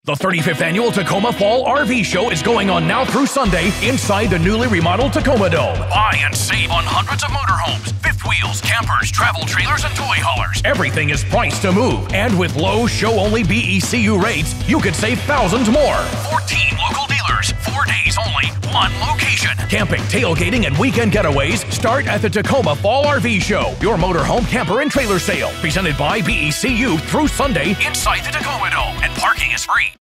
The 35th Annual Tacoma Fall RV Show is going on now through Sunday inside the newly remodeled Tacoma Dome. Buy and save on hundreds of motorhomes, fifth wheels, campers, travel trailers, and toy haulers. Everything is priced to move, and with low show-only BECU rates, you could save thousands more. 14 local dealers, 4 days only, one location. Camping, tailgating, and weekend getaways start at the Tacoma Fall RV Show, your motorhome, camper, and trailer sale. Presented by BECU through Sunday inside the Tacoma Dome, and parking is free.